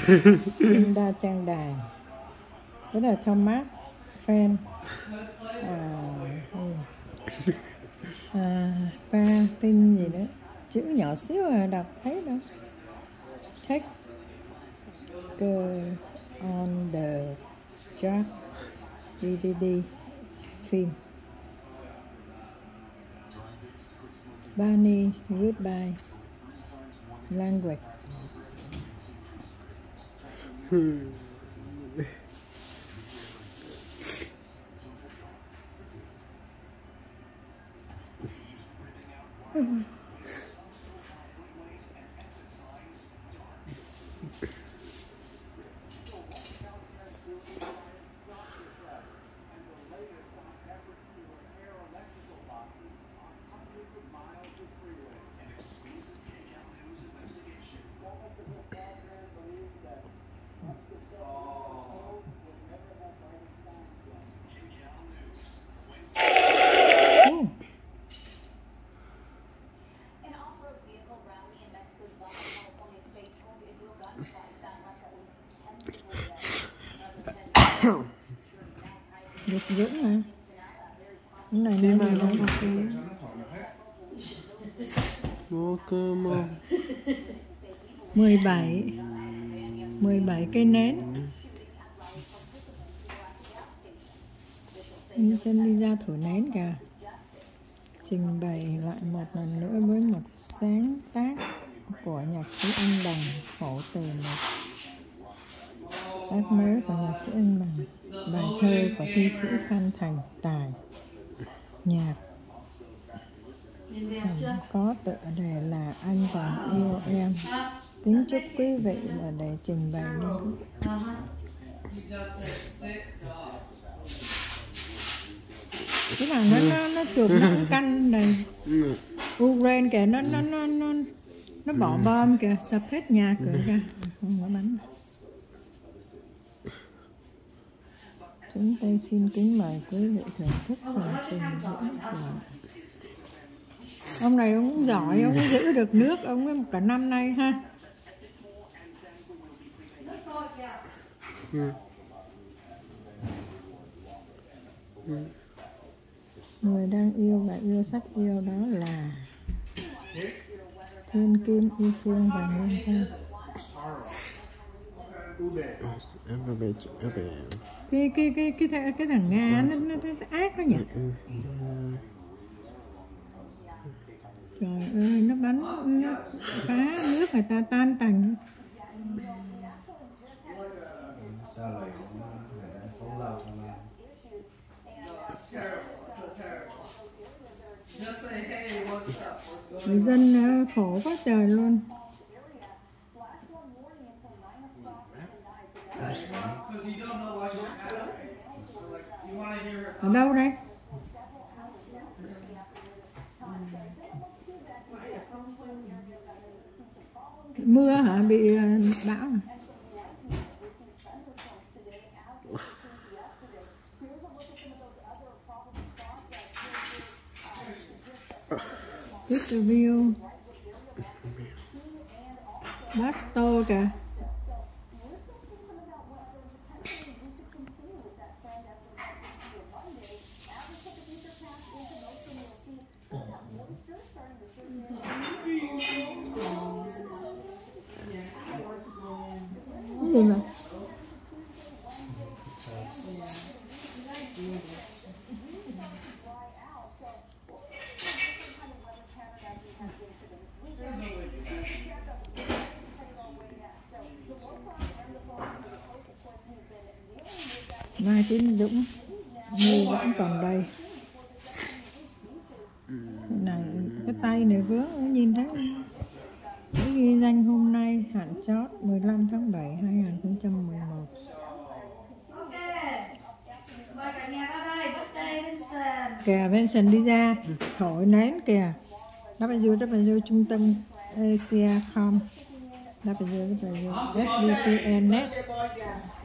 Đa trang đài. Đó là Thomas Fan. Pa tin gì đó, chữ nhỏ xíu đọc thấy đâu. Take on the Jack DVD phim. Barney Goodbye Language. Dục dũng hả? Cái này nó mà nó mua cơm không? 17 cây nến. Anh Sơn đi ra thổi nến kìa. Trình bày lại một lần nữa với một sáng tác của nhạc sĩ Anh Bằng, khổ từ một tác mới của nhạc sĩ Anh Bằng, bài thơ của thi sĩ Phan Thành Tài, nhạc có tựa đề là Anh Còn Yêu Em. Kính chúc quý vị là để trình bày lên. Cái nào nó chuột nó canh này. Ukraine kìa, nó bỏ bom kìa, sập hết nhà cửa kìa. Không có bắn. Chúng tôi xin kính mời quý vị thưởng thức phần trình diễn của ông này. Ông cũng giỏi, ông cũng giữ được nước ông ấy cả năm nay ha. Người đang yêu và yêu sắc yêu đó là Thiên Kim, Yêu Phương và Nguyên Thanh. Cái thằng Nga nó ác quá nhỉ. Trời ơi, nó bắn, nó phá nước người ta tan tành. Người dân khổ quá trời luôn. Ở đâu đây? Mưa hả? Bị bão à? Interview Basto kìa. Cái gì mà Mai Tiến Dũng như vẫn còn đây. Này, cái tay này vướng nhìn thấy cái ghi danh hôm nay hạn chót 15 tháng 7 2011. Kìa Vincent đi ra thổi nến kìa. www trung tâm Asia.com www.sbtn.net